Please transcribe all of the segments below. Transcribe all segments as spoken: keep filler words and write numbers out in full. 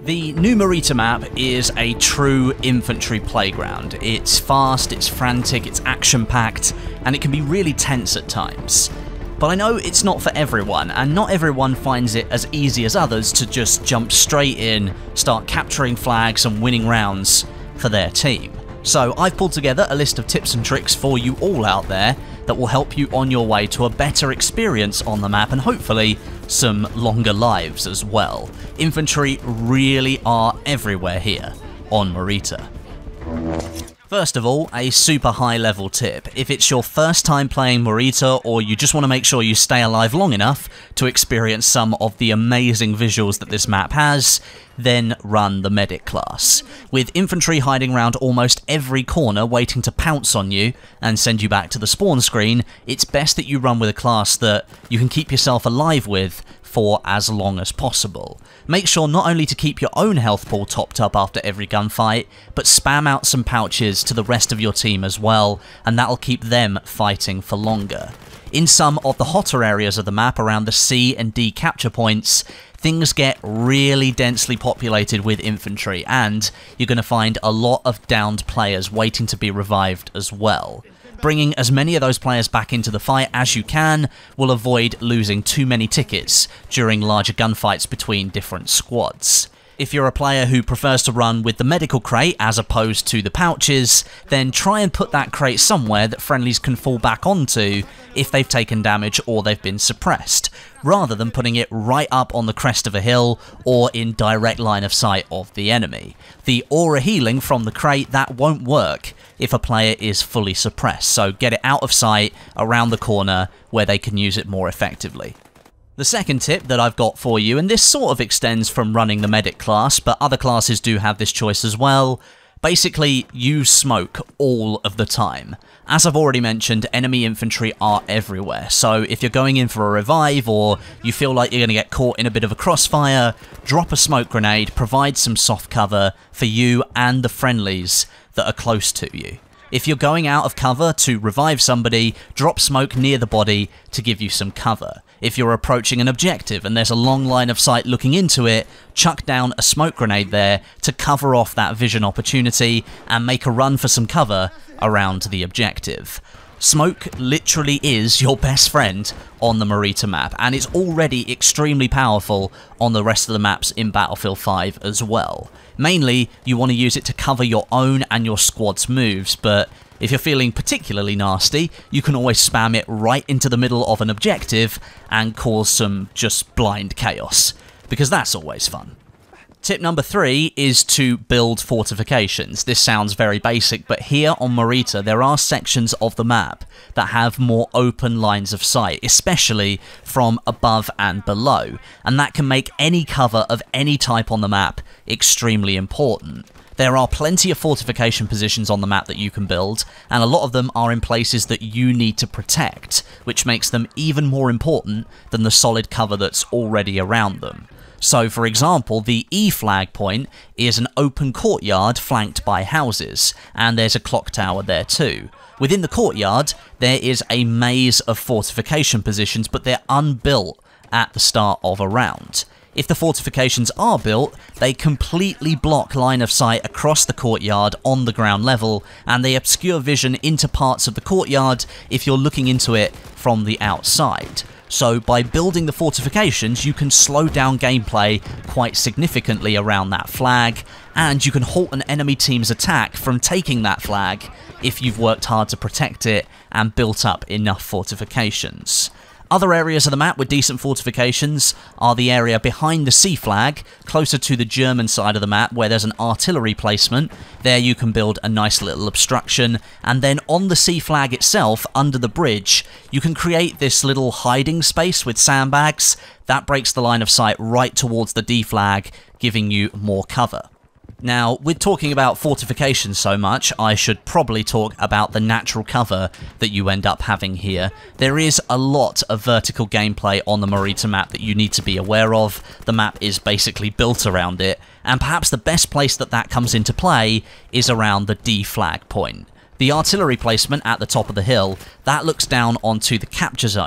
The new Marita map is a true infantry playground. It's fast, it's frantic, it's action-packed, and it can be really tense at times. But I know it's not for everyone, and not everyone finds it as easy as others to just jump straight in, start capturing flags and winning rounds for their team. So I've pulled together a list of tips and tricks for you all out there that will help you on your way to a better experience on the map and hopefully some longer lives as well. Infantry really are everywhere here on Marita. First of all, a super high level tip. If it's your first time playing Marita or you just want to make sure you stay alive long enough to experience some of the amazing visuals that this map has, then run the medic class. With infantry hiding around almost every corner waiting to pounce on you and send you back to the spawn screen, it's best that you run with a class that you can keep yourself alive with for as long as possible. Make sure not only to keep your own health pool topped up after every gunfight, but spam out some pouches to the rest of your team as well, and that'll keep them fighting for longer. In some of the hotter areas of the map around the C and D capture points, things get really densely populated with infantry, and you're going to find a lot of downed players waiting to be revived as well. Bringing as many of those players back into the fight as you can will avoid losing too many tickets during larger gunfights between different squads. If you're a player who prefers to run with the medical crate as opposed to the pouches, then try and put that crate somewhere that friendlies can fall back onto if they've taken damage or they've been suppressed, rather than putting it right up on the crest of a hill or in direct line of sight of the enemy. The aura healing from the crate, that won't work if a player is fully suppressed, so get it out of sight around the corner where they can use it more effectively. The second tip that I've got for you, and this sort of extends from running the medic class, but other classes do have this choice as well, basically use smoke all of the time. As I've already mentioned, enemy infantry are everywhere, so if you're going in for a revive or you feel like you're going to get caught in a bit of a crossfire, drop a smoke grenade, provide some soft cover for you and the friendlies that are close to you. If you're going out of cover to revive somebody, drop smoke near the body to give you some cover. If you're approaching an objective and there's a long line of sight looking into it, chuck down a smoke grenade there to cover off that vision opportunity and make a run for some cover around the objective. Smoke literally is your best friend on the Marita map, and it's already extremely powerful on the rest of the maps in Battlefield five as well. Mainly, you want to use it to cover your own and your squad's moves, but if you're feeling particularly nasty, you can always spam it right into the middle of an objective and cause some just blind chaos, because that's always fun. Tip number three is to build fortifications. This sounds very basic, but here on Marita there are sections of the map that have more open lines of sight, especially from above and below, and that can make any cover of any type on the map extremely important. There are plenty of fortification positions on the map that you can build, and a lot of them are in places that you need to protect, which makes them even more important than the solid cover that's already around them. So, for example, the E flag point is an open courtyard flanked by houses, and there's a clock tower there too. Within the courtyard, there is a maze of fortification positions, but they're unbuilt at the start of a round. If the fortifications are built, they completely block line of sight across the courtyard on the ground level, and they obscure vision into parts of the courtyard if you're looking into it from the outside. So by building the fortifications, you can slow down gameplay quite significantly around that flag, and you can halt an enemy team's attack from taking that flag if you've worked hard to protect it and built up enough fortifications. Other areas of the map with decent fortifications are the area behind the C flag, closer to the German side of the map where there's an artillery placement. There you can build a nice little obstruction, and then on the C flag itself, under the bridge, you can create this little hiding space with sandbags. That breaks the line of sight right towards the D flag, giving you more cover. Now, with talking about fortifications so much, I should probably talk about the natural cover that you end up having here. There is a lot of vertical gameplay on the Marita map that you need to be aware of. The map is basically built around it, and perhaps the best place that that comes into play is around the D flag point. The artillery placement at the top of the hill, that looks down onto the capture zone.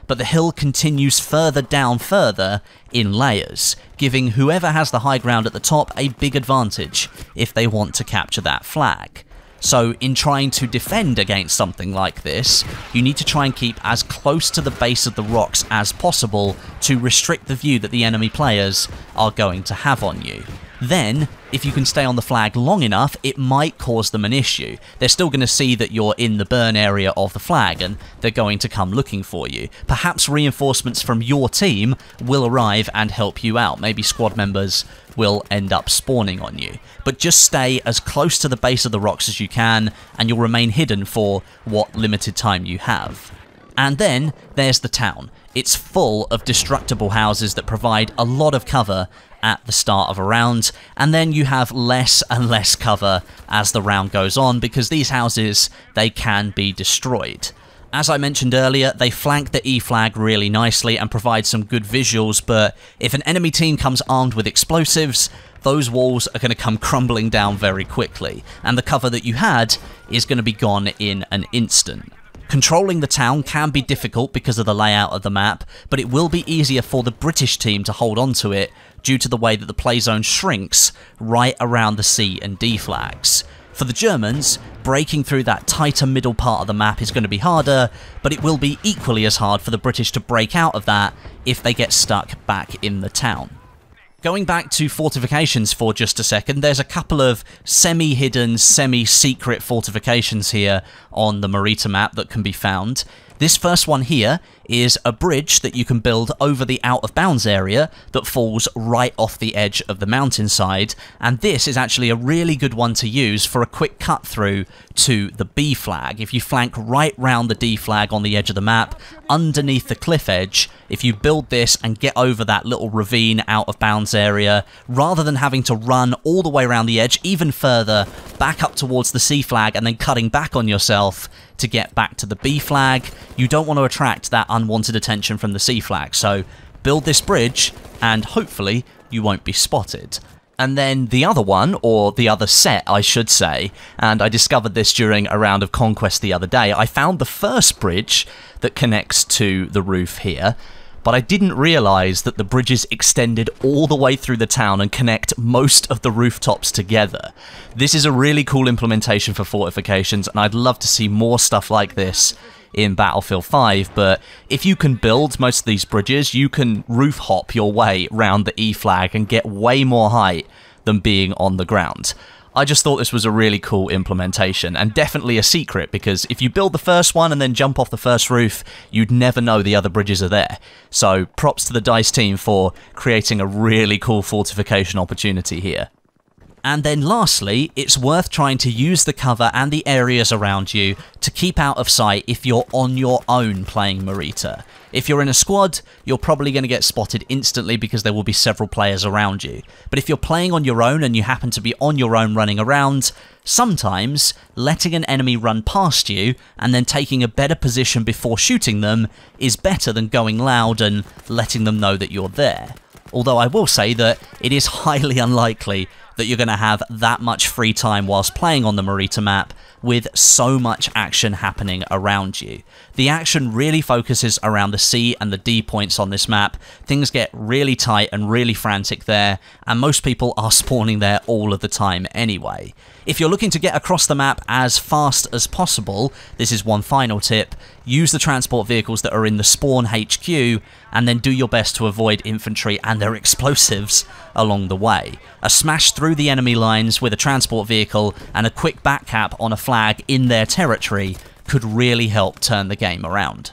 but the hill continues further down further in layers, giving whoever has the high ground at the top a big advantage if they want to capture that flag. So in trying to defend against something like this, you need to try and keep as close to the base of the rocks as possible to restrict the view that the enemy players are going to have on you. Then, if you can stay on the flag long enough, it might cause them an issue. They're still going to see that you're in the burn area of the flag, and they're going to come looking for you. Perhaps reinforcements from your team will arrive and help you out. Maybe squad members will end up spawning on you. But just stay as close to the base of the rocks as you can, and you'll remain hidden for what limited time you have. And then, there's the town. It's full of destructible houses that provide a lot of cover at the start of a round, and then you have less and less cover as the round goes on because these houses, they can be destroyed. As I mentioned earlier, they flank the E flag really nicely and provide some good visuals, but if an enemy team comes armed with explosives, those walls are going to come crumbling down very quickly, and the cover that you had is going to be gone in an instant. Controlling the town can be difficult because of the layout of the map, but it will be easier for the British team to hold on to it due to the way that the play zone shrinks right around the C and D flags. For the Germans, breaking through that tighter middle part of the map is going to be harder, but it will be equally as hard for the British to break out of that if they get stuck back in the town. Going back to fortifications for just a second, there's a couple of semi-hidden, semi-secret fortifications here on the Marita map that can be found. This first one here is a bridge that you can build over the out-of-bounds area that falls right off the edge of the mountainside, and this is actually a really good one to use for a quick cut through to the B flag. If you flank right round the D flag on the edge of the map, underneath the cliff edge, if you build this and get over that little ravine out-of-bounds area, rather than having to run all the way around the edge, even further, back up towards the C flag and then cutting back on yourself to get back to the B flag, you don't want to attract that unwanted attention from the C flag, so build this bridge and hopefully you won't be spotted. And then the other one, or the other set I should say, and I discovered this during a round of Conquest the other day, I found the first bridge that connects to the roof here, but I didn't realise that the bridges extended all the way through the town and connect most of the rooftops together. This is a really cool implementation for fortifications, and I'd love to see more stuff like this in Battlefield five, but if you can build most of these bridges, you can roof hop your way round the E flag and get way more height than being on the ground. I just thought this was a really cool implementation, and definitely a secret, because if you build the first one and then jump off the first roof, you'd never know the other bridges are there. So props to the DICE team for creating a really cool fortification opportunity here. And then lastly, it's worth trying to use the cover and the areas around you to keep out of sight if you're on your own playing Marita. If you're in a squad, you're probably going to get spotted instantly because there will be several players around you. But if you're playing on your own and you happen to be on your own running around, sometimes letting an enemy run past you and then taking a better position before shooting them is better than going loud and letting them know that you're there. Although I will say that it is highly unlikely that you're going to have that much free time whilst playing on the Marita map with so much action happening around you. The action really focuses around the C and the D points on this map. Things get really tight and really frantic there, and most people are spawning there all of the time anyway. If you're looking to get across the map as fast as possible, this is one final tip: use the transport vehicles that are in the spawn H Q, and then do your best to avoid infantry and their explosives along the way. A smash through the enemy lines with a transport vehicle and a quick back cap on a flag in their territory could really help turn the game around.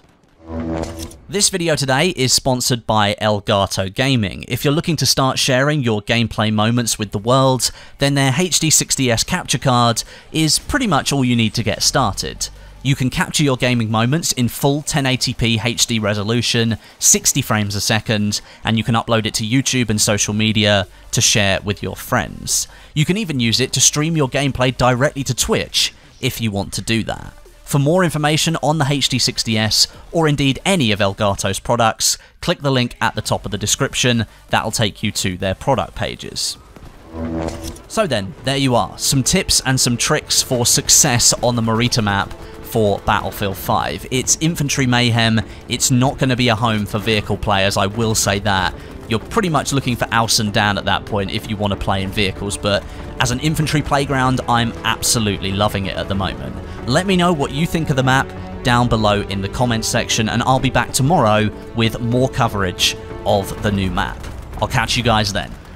This video today is sponsored by Elgato Gaming. If you're looking to start sharing your gameplay moments with the world, then their H D sixty S capture card is pretty much all you need to get started. You can capture your gaming moments in full ten eighty p H D resolution, sixty frames a second, and you can upload it to YouTube and social media to share with your friends. You can even use it to stream your gameplay directly to Twitch, if you want to do that. For more information on the H D sixty S, or indeed any of Elgato's products, click the link at the top of the description. That'll take you to their product pages. So then, there you are, some tips and some tricks for success on the Marita map for Battlefield five. It's infantry mayhem. It's not going to be a home for vehicle players, I will say that. You're pretty much looking for Aus and Dan at that point if you want to play in vehicles, but as an infantry playground, I'm absolutely loving it at the moment. Let me know what you think of the map down below in the comments section, and I'll be back tomorrow with more coverage of the new map. I'll catch you guys then.